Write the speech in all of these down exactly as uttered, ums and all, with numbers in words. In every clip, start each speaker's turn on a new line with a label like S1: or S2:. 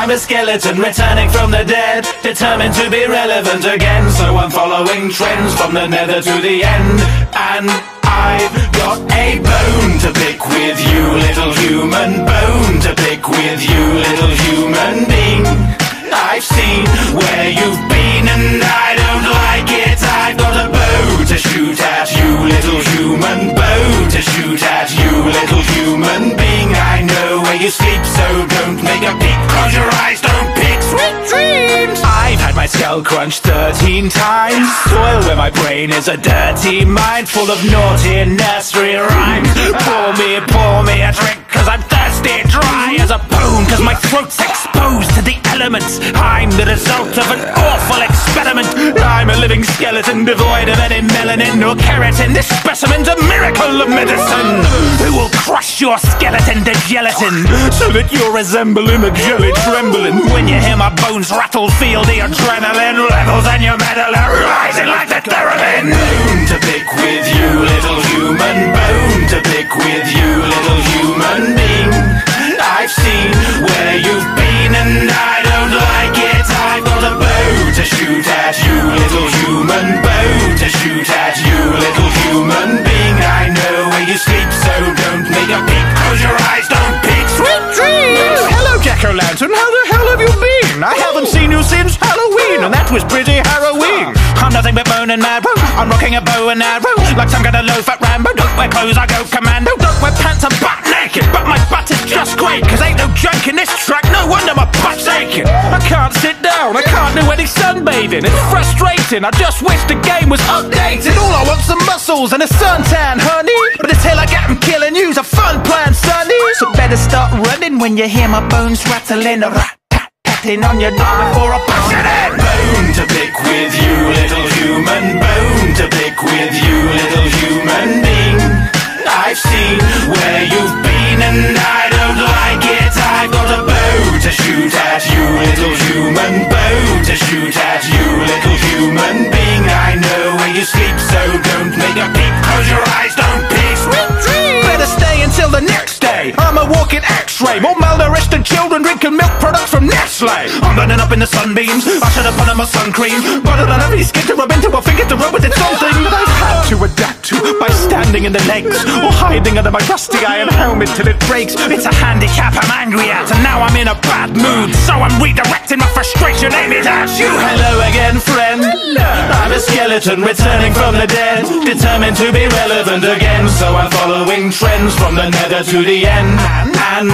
S1: I'm a skeleton returning from the dead, determined to be relevant again. So I'm following trends from the nether to the end. And I've got a bone to pick with you, little human. Bone to pick with you, little human being. I've seen where you've been and I don't like it. I've got a bow to shoot at you, little human. Bow to shoot at you, little human being. I know where you sleep, so don't make a peep. Close your eyes, don't peek. Sweet dreams. I've had my skull crunched thirteen times. Soil where my brain is a dirty mind, full of naughty nursery rhymes. Pour me, pour me a drink, cause I'm thirsty, dry as a bone, cause my throat's exposed to the elements. I'm the result of an awful experiment. I'm a living skeleton devoid of any melanin or keratin. This specimen's a miracle of medicine. It will crush your skeleton to gelatin, so that you're resembling a jelly trembling. When you hear my bones rattle, feel the adrenaline levels and your metal are rising like the keratin. Bone to pick with you, little human. Bone to pick with you, little human being. I've seen where you've been and I don't like it. I've got a bow to shoot at you, little human. Bow to shoot at you, little human being. I know where you sleep, so don't make a peep. Close your eyes, don't peek. Sweet dreams. Hello, Jack-o'-lantern, how the hell have you been? I haven't seen you since Halloween, and that was pretty harrowing. I'm nothing but bone and marrow. I'm rocking a bow and arrow like some kind of low-fat Rambo. Don't wear clothes, I go commando. Don't wear pants, I'm butt naked, but my butt is just great, cause ain't no junk in this track. No wonder my butt's aching. I can't sit down, I can't do any sunbathing. It's frustrating, I just wish the game was updated. All I want's some muscles and a suntan, honey, but until I get them killing you's a fun plan, sonny. So better start running when you hear my bones rattling. Rat-tat-tatting on your door before I push it in. Bone to pick with you, little human. Bone to pick with you, little human being. I've seen where you've been and I don't like it. I've got a bow to shoot at you, little human. Bow to shoot at you, little human being. I know where you sleep, so don't make a peep. Close your eyes, don't peek. Sweet dreams. Better stay until the next day. I'm a walking X-ray, more malnourished than children drinking milk products from Nestle. I'm burning up in the sunbeams, I should have put on my sun cream, but I don't have any skin to rub into. I think it's a rub with it's something that I've had to adapt to by standing in the legs or hiding under my rusty iron helmet till it breaks. It's a handicap I'm angry at, and now I'm in a bad mood, so I'm redirecting my frustration, aiming at you. Hello again, friend. Hello. I'm a skeleton returning from the dead, determined to be relevant again. So I'm following trends from the nether to the end. And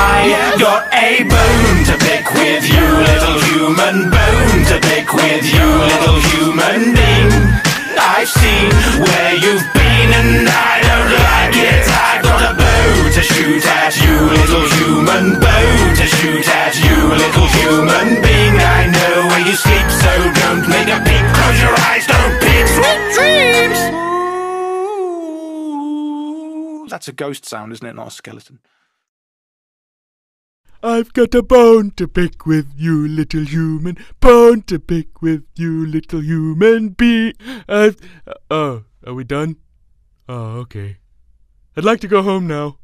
S1: I got a bone to pick with you, little human. Bone to pick with you, little human being. I've seen where you've been and I don't like it. I've got a bow to shoot at you, little human. Bow to shoot at you, little human being. I know where you sleep, so don't make a peep. Close your eyes, don't peek. Sweet dreams. Ooh, that's a ghost sound, isn't it? Not a skeleton.
S2: I've got a bone to pick with you, little human. Bone to pick with you, little human being. I've... Uh, oh, are we done? Oh, okay. I'd like to go home now.